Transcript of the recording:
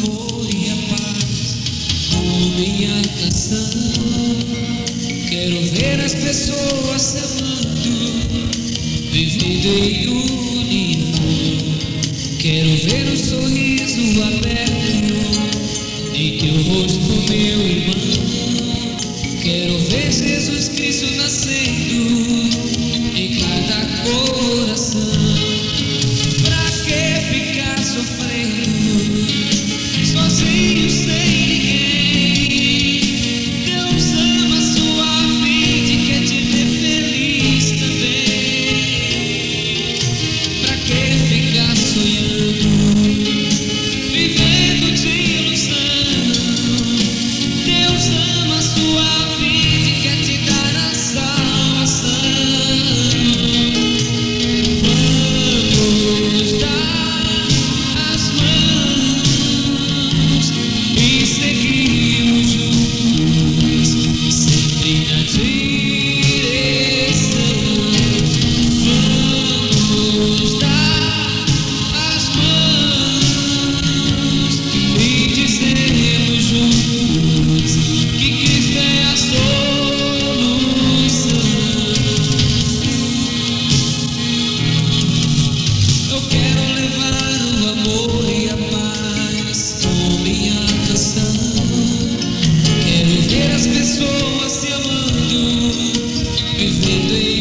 amor e a paz como minha canção. Quero ver as pessoas se amando, vivendo em união. Quero ver o sorriso aberto em teu rosto, meu irmão. Quero ver Jesus Cristo nascendo em cada coração. Pra que ficar sofrendo sozinho, sem ninguém? Deus ama a sua vida e quer te ver feliz também. Pra que ficar sonhando, vivendo de ilusão? Deus ama a sua vida e quer te dar a salvação. Vamos dar as mãos e seguirmos juntos, sempre na direção. Vamos dar as mãos e dizermos juntos que Cristo é a solução. Eu quero levar o amor e a paz com minha canção. Quero ver as pessoas se amando, vivendo em